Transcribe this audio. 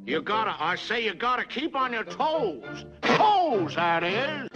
I say you gotta keep on your toes. Toes, that is.